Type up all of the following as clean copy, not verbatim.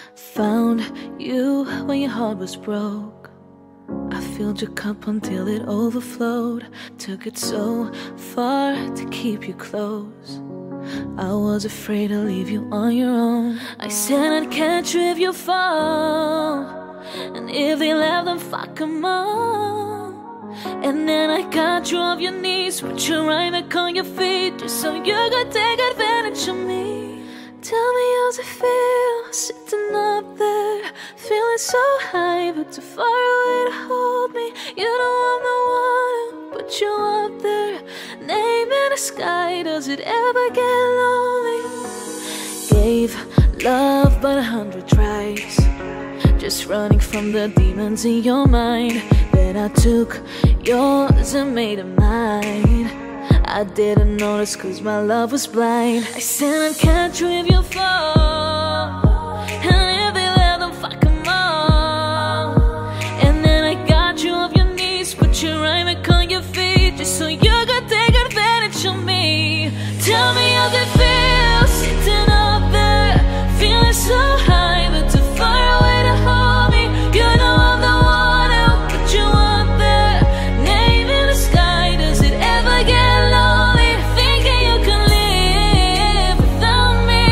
Found you when your heart was broke. I filled your cup until it overflowed. Took it so far to keep you close. I was afraid to leave you on your own. I said I'd catch you if you fall, and if they laugh then fuck them all. And then I got you off your knees, put you right back on your feet, just so you could take advantage of me. Tell me how's it feel, sitting up there, feeling so high but too far away to hold me. You know I'm the one who put you up there, name in the sky, does it ever get lonely? Gave love but 100 tries, just running from the demons in your mind. Then I took yours and made it mine. I didn't notice cause my love was blind. I said I'd catch you if you fall, and if they let them fuck them all. And then I got you off your knees, put you right back on your feet, just so you could take advantage of me. Tell me how it feels, sitting up there, feeling so high but too far away to hold me. You know I'm the one who put you up there, name in the sky, does it ever get lonely? Thinking you can live without me,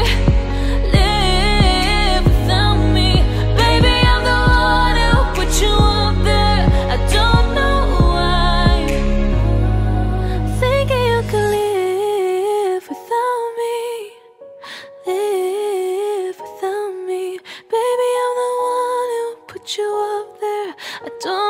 live without me. Baby, I'm the one who put you up there, I don't know why. Thinking you can live without me, live without me. Baby, I'm the one who put you up there, I don't